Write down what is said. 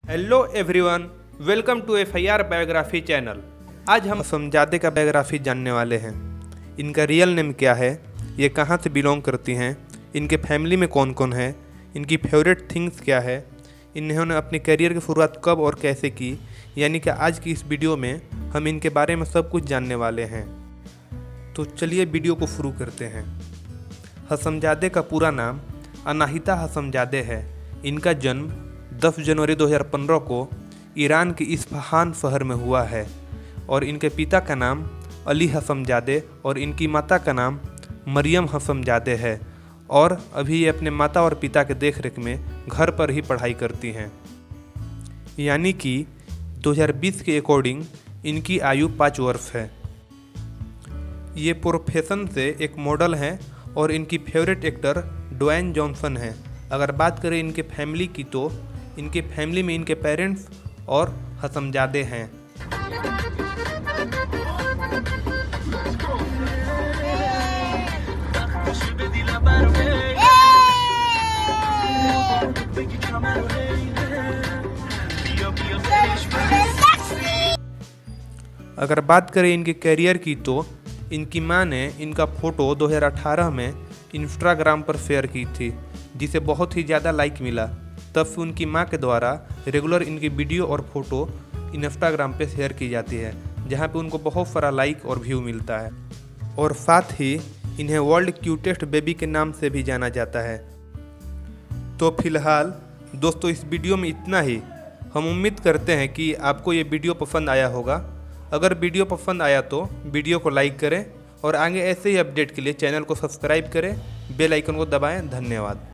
Hello everyone, welcome to FIR biography channel. आज हम हसमजादे का बायोग्राफी जानने वाले हैं। इनका रियल नेम क्या है, ये कहाँ से बिलोंग करती हैं, इनके फैमिली में कौन कौन है, इनकी फेवरेट थिंग्स क्या है, इन्होंने अपने करियर की शुरुआत कब और कैसे की, यानी कि आज की इस वीडियो में हम इनके बारे में सब कुछ जानने वाले हैं। तो चलिए वीडियो को शुरू करते हैं। हसमजादे का पूरा नाम अनाहिता हसमजादे है। इनका जन्म 10 जनवरी 2015 को ईरान के इस्फहान शहर में हुआ है और इनके पिता का नाम अली हसमजादे और इनकी माता का नाम मरियम हसमजादे है और अभी ये अपने माता और पिता के देखरेख में घर पर ही पढ़ाई करती हैं। यानी कि 2020 के अकॉर्डिंग इनकी आयु 5 वर्ष है। ये प्रोफेशन से एक मॉडल हैं और इनकी फेवरेट एक्टर ड्वेन जॉनसन है। अगर बात करें इनके फैमिली की तो इनके फैमिली में इनके पेरेंट्स और हसमजादे हैं। अगर बात करें इनके करियर की तो इनकी मां ने इनका फ़ोटो 2018 में इंस्टाग्राम पर शेयर की थी, जिसे बहुत ही ज़्यादा लाइक मिला। तब से उनकी मां के द्वारा रेगुलर इनकी वीडियो और फोटो इंस्टाग्राम पे शेयर की जाती है, जहां पे उनको बहुत सारा लाइक और व्यू मिलता है। और साथ ही इन्हें वर्ल्ड क्यूटेस्ट बेबी के नाम से भी जाना जाता है। तो फिलहाल दोस्तों इस वीडियो में इतना ही। हम उम्मीद करते हैं कि आपको ये वीडियो पसंद आया होगा। अगर वीडियो पसंद आया तो वीडियो को लाइक करें और आगे ऐसे ही अपडेट के लिए चैनल को सब्सक्राइब करें, बेल आइकन को दबाएं। धन्यवाद।